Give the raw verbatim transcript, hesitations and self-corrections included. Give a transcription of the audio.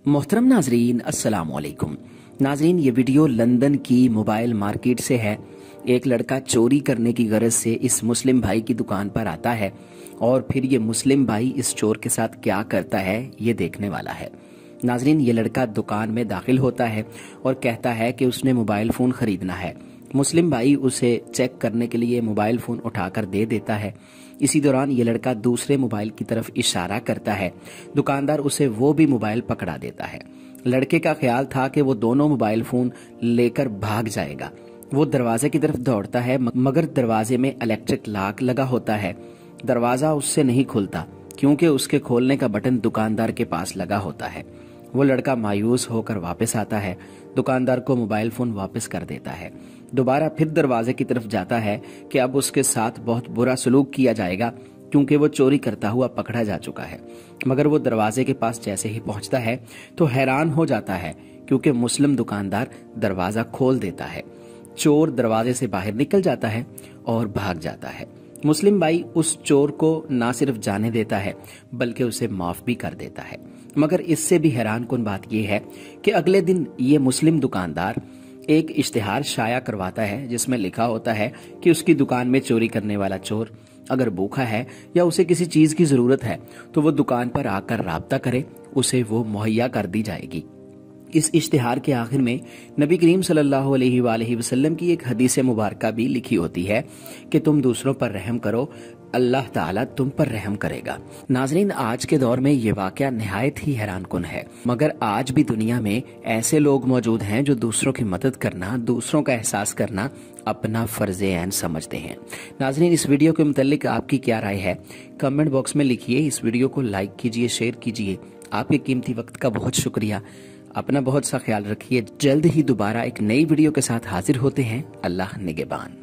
मोहतरम नाजरीन, अस्सलाम वालेकुम। नाजरीन, ये वीडियो लंदन की मोबाइल मार्केट से है। एक लड़का चोरी करने की गरज से इस मुस्लिम भाई की दुकान पर आता है और फिर ये मुस्लिम भाई इस चोर के साथ क्या करता है ये देखने वाला है। नाजरीन, ये लड़का दुकान में दाखिल होता है और कहता है कि उसने मोबाइल फ़ोन ख़रीदना है। मुस्लिम भाई उसे चेक करने के लिए मोबाइल फ़ोन उठाकर दे देता है। इसी दौरान ये लड़का दूसरे मोबाइल की तरफ इशारा करता है। दुकानदार उसे वो भी मोबाइल पकड़ा देता है। लड़के का ख्याल था कि वो दोनों मोबाइल फ़ोन लेकर भाग जाएगा। वो दरवाजे की तरफ दौड़ता है, मगर दरवाजे में इलेक्ट्रिक लॉक लगा होता है। दरवाज़ा उससे नहीं खुलता क्योंकि उसके खोलने का बटन दुकानदार के पास लगा होता है। वो लड़का मायूस होकर वापस आता है, दुकानदार को मोबाइल फोन वापस कर देता है। दोबारा फिर दरवाजे की तरफ जाता है कि अब उसके साथ बहुत बुरा सलूक किया जाएगा क्योंकि वो चोरी करता हुआ पकड़ा जा चुका है। मगर वो दरवाजे के पास जैसे ही पहुंचता है तो हैरान हो जाता है क्योंकि मुस्लिम दुकानदार दरवाजा खोल देता है। चोर दरवाजे से बाहर निकल जाता है और भाग जाता है। मुस्लिम भाई उस चोर को ना सिर्फ जाने देता है बल्कि उसे माफ भी कर देता है। मगर इससे भी हैरान कुन बात यह है कि अगले दिन ये मुस्लिम दुकानदार एक इश्तिहार शाया करवाता है जिसमें लिखा होता है कि उसकी दुकान में चोरी करने वाला चोर अगर भूखा है या उसे किसी चीज की जरूरत है तो वो दुकान पर आकर राब्ता करे, उसे वो मुहैया कर दी जाएगी। इस इश्तिहार के आखिर में नबी करीम सल्लल्लाहु अलैहि वसल्लम की एक हदीस मुबारका भी लिखी होती है कि तुम दूसरों पर रहम करो, अल्लाह ताला तुम पर रहम करेगा। नाजरीन, आज के दौर में ये वाकया निहायत ही हैरान कुन है, मगर आज भी दुनिया में ऐसे लोग मौजूद हैं जो दूसरों की मदद करना, दूसरों का एहसास करना अपना फर्ज ऐन समझते हैं। नाजरीन, इस वीडियो के मुतालिक आपकी क्या राय है? कमेंट बॉक्स में लिखिए। इस वीडियो को लाइक कीजिए, शेयर कीजिए। आपके कीमती वक्त का बहुत शुक्रिया। अपना बहुत सा ख्याल रखिए। जल्द ही दोबारा एक नई वीडियो के साथ हाजिर होते हैं। अल्लाह निगहबान।